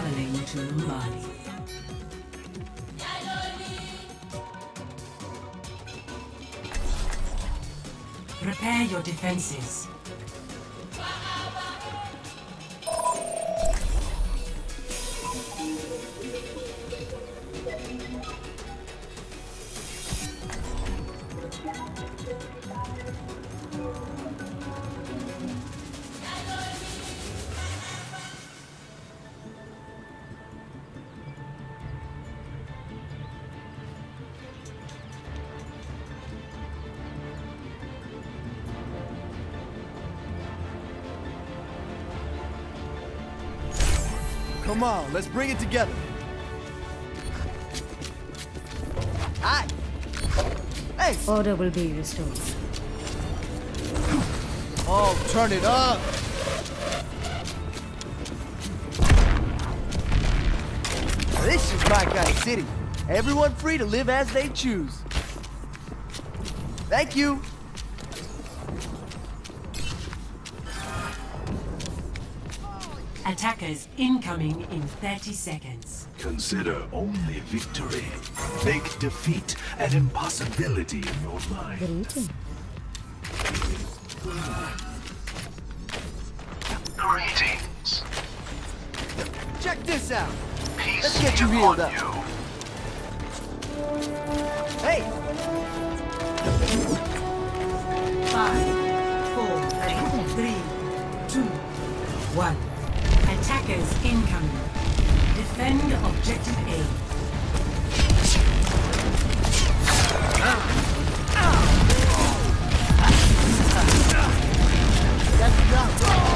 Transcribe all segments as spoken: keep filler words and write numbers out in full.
traveling to Mali. Prepare your defenses. Come on, let's bring it together. Hi. Hey. Order will be restored. Oh, turn it up. This is my kind of city. Everyone free to live as they choose. Thank you. Attackers incoming in thirty seconds. Consider only victory. Make defeat an impossibility in your mind. Greeting. Greetings. Check this out. Peace Let's get you be healed upon up. you. Hey. Five, four, three, two, one. Attackers incoming. Defend objective A. That's not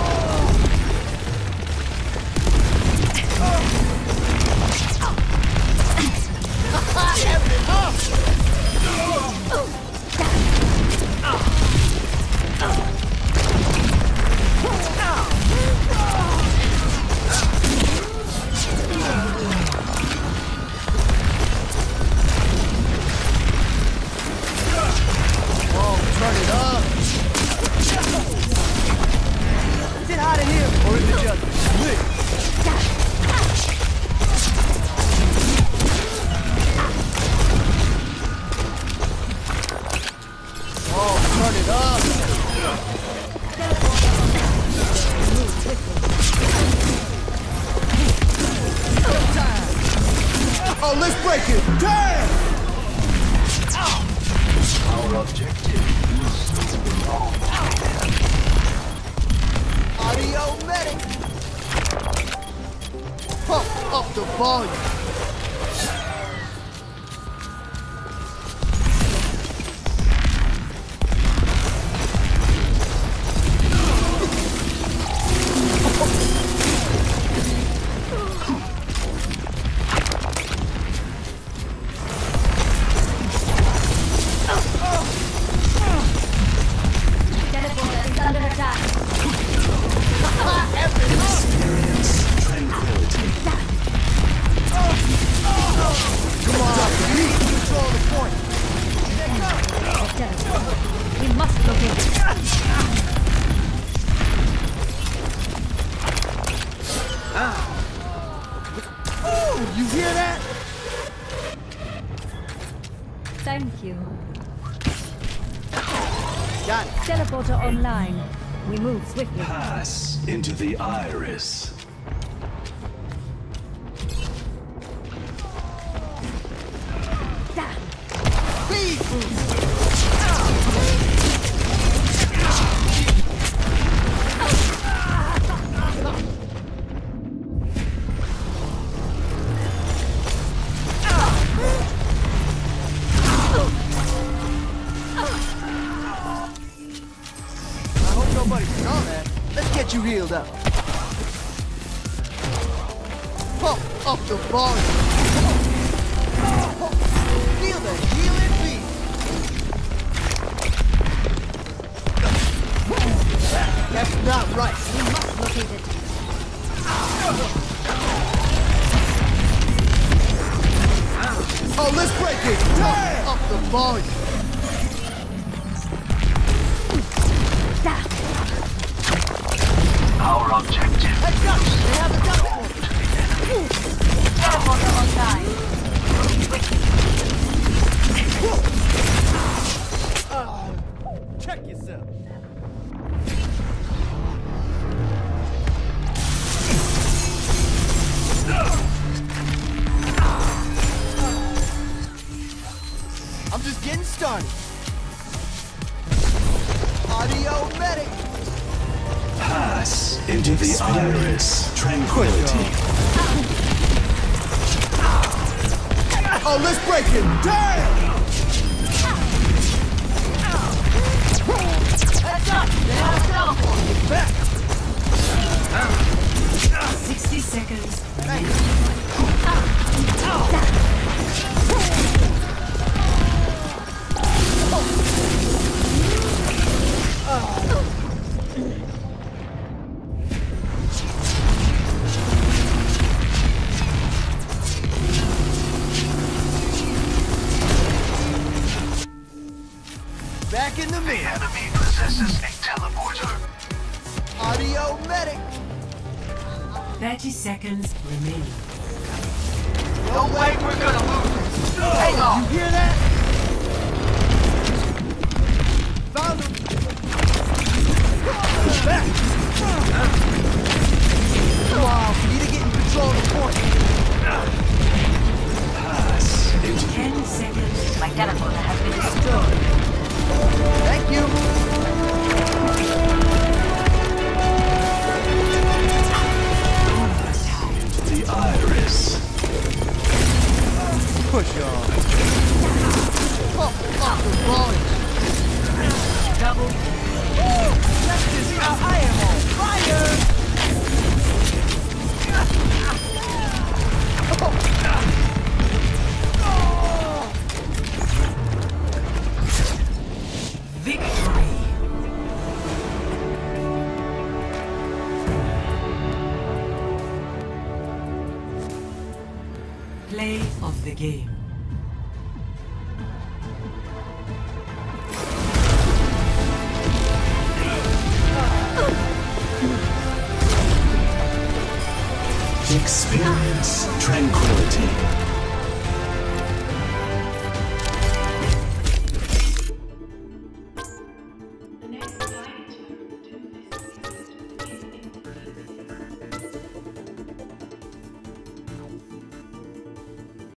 Oh, let's break it! Damn! Our objective is to belong to them. Audio medic! Pump up the volume! We must locate it. Oh, you hear that? Thank you. Got it. Teleporter online. We move swiftly. Pass into the iris. Speed boost! I hope nobody saw that. Let's get you healed up. Pump up the volume. Feel the healing beat. That's not right. We must locate it. Oh, let's break it. Damn! Up the volume. Our objective Heads up. They have a double. Just getting started. Audio medic. Pass into the iris. Tranquility. Oh, let's break him down! Back. sixty seconds. Back in the The mix. enemy possesses a teleporter. Audio medic. thirty seconds remaining. No way we're gonna lose. Hang on. You hear that? Found him. Back. Come on, we need to get in control of the point. Pass into the ten seconds. My teleporter has been destroyed. Thank you. into the iris. Push on. Oh, oh, the brawling. Double. That's just how I am on fire. Victory. Play of the game. Experience tranquility.